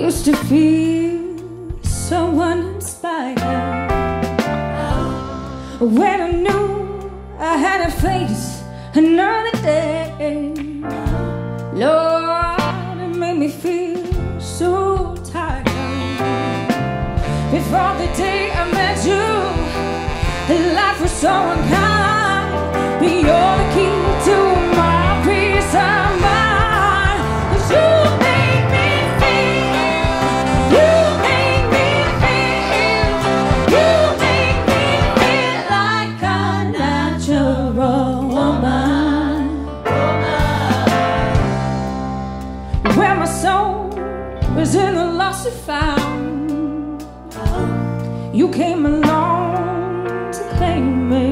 used to feel so uninspired when I knew I had to face another day. Lord, it made me feel so tired. Before the day I met you, life was so unkind. But you're the key to my peace of mind. 'Cause you make me feel, you make me feel, you make me feel like a natural woman. Where my soul was in the lost and found, you came along to claim me.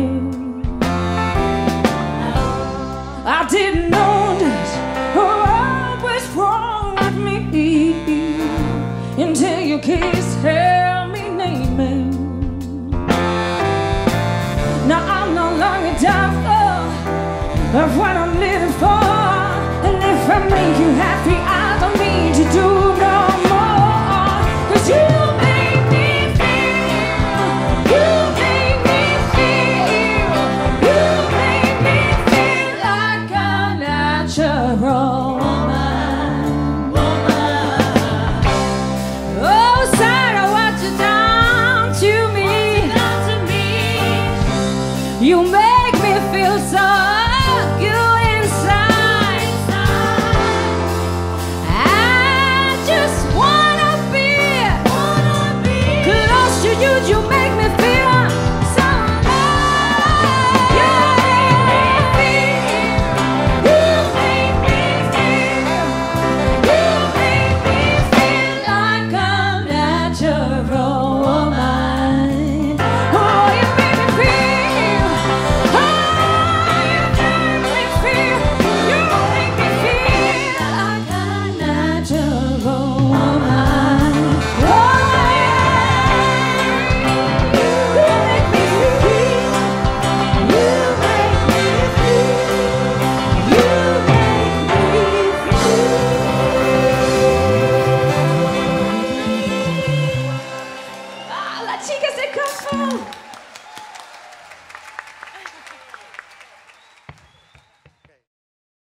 I didn't know that what was wrong with me until your kiss held me naming. Now I'm no longer doubtful of what I'm living for, and if I make you happy, I don't need to do no more. 'Cause you make me feel, you make me feel, you make me feel like a natural woman. Oh, Sarah, what you done to me? You made